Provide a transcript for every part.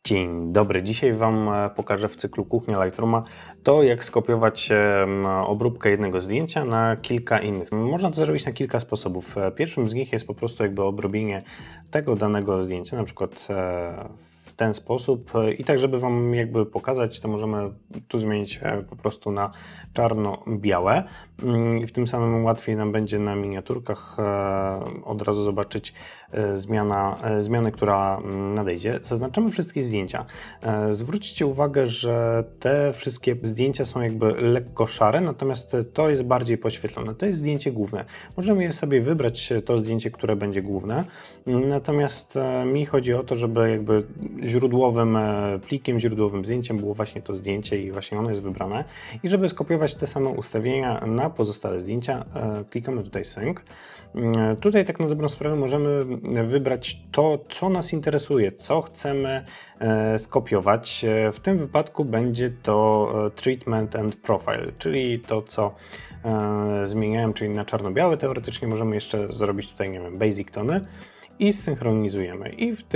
Dzień dobry. Dzisiaj Wam pokażę w cyklu Kuchnia Lightrooma to, jak skopiować obróbkę jednego zdjęcia na kilka innych. Można to zrobić na kilka sposobów. Pierwszym z nich jest po prostu jakby obrobienie tego danego zdjęcia, na przykład w ten sposób. I tak, żeby Wam jakby pokazać, to możemy tu zmienić po prostu na czarno-białe. I w tym samym łatwiej nam będzie na miniaturkach od razu zobaczyć zmianę, która nadejdzie. Zaznaczamy wszystkie zdjęcia. Zwróćcie uwagę, że te wszystkie zdjęcia są jakby lekko szare, natomiast to jest bardziej podświetlone. To jest zdjęcie główne. Możemy sobie wybrać to zdjęcie, które będzie główne, natomiast mi chodzi o to, żeby jakby źródłowym plikiem, źródłowym zdjęciem było właśnie to zdjęcie i właśnie ono jest wybrane. I żeby skopiować te same ustawienia na pozostałe zdjęcia, klikamy tutaj Sync. Tutaj tak na dobrą sprawę możemy wybrać to, co nas interesuje, co chcemy skopiować. W tym wypadku będzie to Treatment and Profile, czyli to, co zmieniałem, czyli na czarno-białe. Teoretycznie możemy jeszcze zrobić tutaj, nie wiem, basic tony i zsynchronizujemy.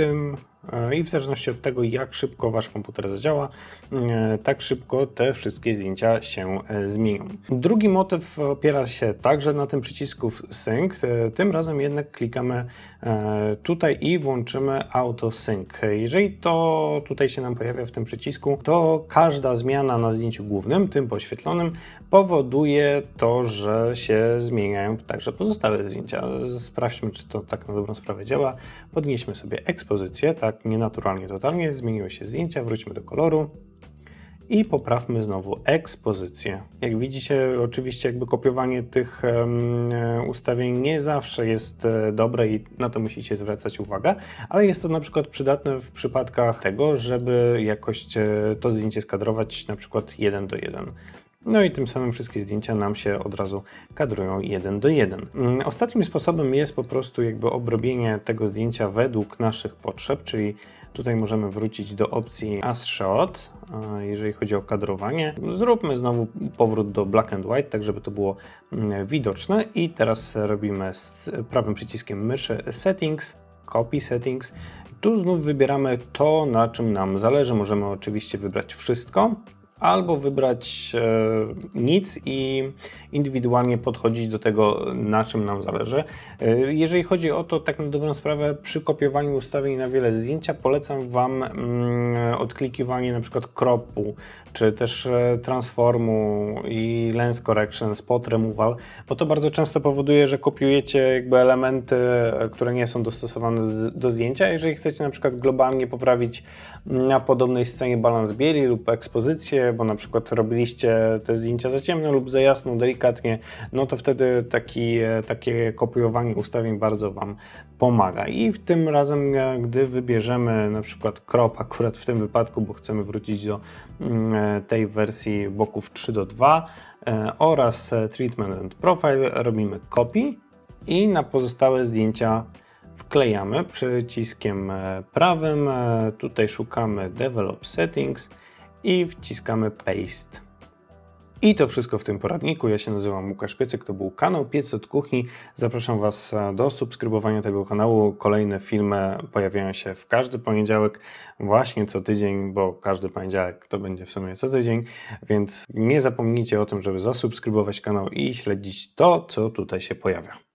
I w zależności od tego, jak szybko Wasz komputer zadziała, tak szybko te wszystkie zdjęcia się zmienią. Drugi motyw opiera się także na tym przycisku Sync. Tym razem jednak klikamy tutaj i włączymy Auto Sync. Jeżeli to tutaj się nam pojawia w tym przycisku, to każda zmiana na zdjęciu głównym, tym poświetlonym, powoduje to, że się zmieniają także pozostałe zdjęcia. Sprawdźmy, czy to tak na dobrą sprawę działa. Podnieśmy sobie ekspozycję, tak nienaturalnie, totalnie. Zmieniły się zdjęcia, wróćmy do koloru i poprawmy znowu ekspozycję. Jak widzicie, oczywiście jakby kopiowanie tych ustawień nie zawsze jest dobre i na to musicie zwracać uwagę, ale jest to na przykład przydatne w przypadkach tego, żeby jakoś to zdjęcie skadrować na przykład 1:1. No i tym samym wszystkie zdjęcia nam się od razu kadrują 1:1. Ostatnim sposobem jest po prostu jakby obrobienie tego zdjęcia według naszych potrzeb, czyli tutaj możemy wrócić do opcji As Shot, jeżeli chodzi o kadrowanie. Zróbmy znowu powrót do Black and White, tak żeby to było widoczne i teraz robimy z prawym przyciskiem myszy Settings, Copy Settings. Tu znów wybieramy to, na czym nam zależy. Możemy oczywiście wybrać wszystko, albo wybrać nic i indywidualnie podchodzić do tego, na czym nam zależy. Jeżeli chodzi o to, tak na dobrą sprawę, przy kopiowaniu ustawień na wiele zdjęcia polecam Wam odklikiwanie na przykład cropu, czy też transformu i lens correction, spot removal, bo to bardzo często powoduje, że kopiujecie jakby elementy, które nie są dostosowane do zdjęcia. Jeżeli chcecie na przykład globalnie poprawić na podobnej scenie balans bieli lub ekspozycję, bo na przykład robiliście te zdjęcia za ciemno lub za jasno, delikatnie, no to wtedy takie kopiowanie ustawień bardzo Wam pomaga. I w tym razem, gdy wybierzemy na przykład crop akurat w tym wypadku, bo chcemy wrócić do tej wersji boków 3:2 oraz Treatment and Profile, robimy copy i na pozostałe zdjęcia wklejamy przyciskiem prawym, tutaj szukamy Develop Settings i wciskamy Paste. I to wszystko w tym poradniku. Ja się nazywam Łukasz Piecyk, to był kanał Piec od Kuchni. Zapraszam Was do subskrybowania tego kanału. Kolejne filmy pojawiają się w każdy poniedziałek, właśnie co tydzień, bo każdy poniedziałek to będzie w sumie co tydzień, więc nie zapomnijcie o tym, żeby zasubskrybować kanał i śledzić to, co tutaj się pojawia.